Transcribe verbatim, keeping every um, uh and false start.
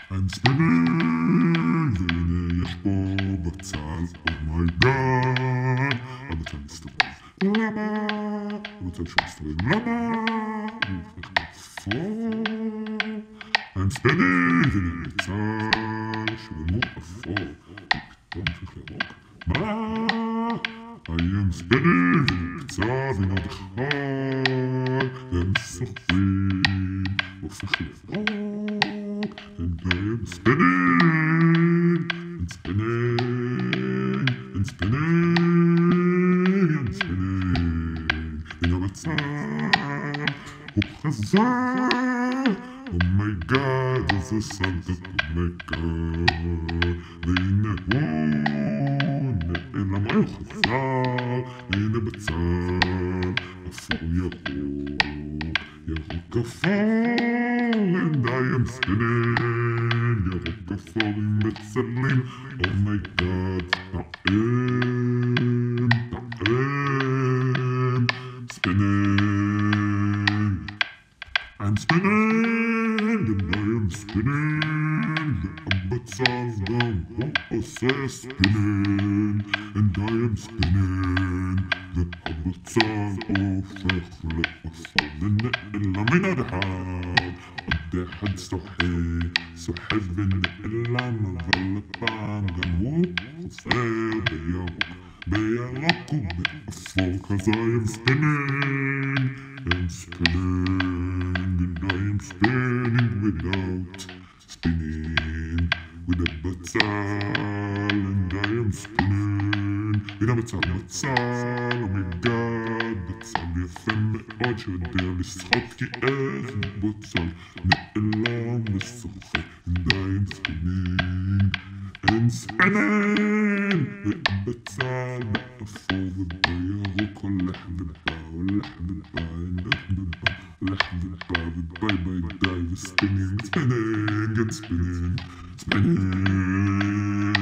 I'm spinning, והנה יש פה בצל, אומייגאד. הבצל מסתובב, למה? הבצל שמסתובב, למה? הוא הופך לאפור. I'm spinning, והנה הבצל שהוא אפור. פתאום הופך לירוק. מה? I am spinning, והנה הבצל ועוד אחד. הם סוחרים, הופך לירוק. And I am spinning, and spinning, and spinning, and spinning. וגם הצל הוא חזר. Oh my god, איזה סלטה, oh my god. והנה הוא נעלם, הוא חזר. והנה בצל אפור ירוק, ירוק אפור. And I am spinning, ירוק אפור עם בצלים. Oh my god, טעם, טעם. Spinning, I'm spinning, and I am spinning. והבצל גם הוא עושה spinning, and I am spinning. והבצל הופך לאפור ונעלם מן הדחק. עוד אחד סוחב, סוחב ונעלם, אבל הפעם גם הוא חוזר בירוק, בירוק ובאפור. Cause I am spinning, I'm spinning, and I am spinning without spinning. with a בצל, and I am spinning. הנה בצל, בצל, oh my god, בצל יפה מאוד שיודע לשחות, כי איך בצל נעלם ושוחק. And I am spinning, and spinning. ובצל באפור ובירוק הולך ובא, הולך ובא, הולך ובא, הולך ובא, וביי ביי די וספינינג, spinning and spinning, spinning.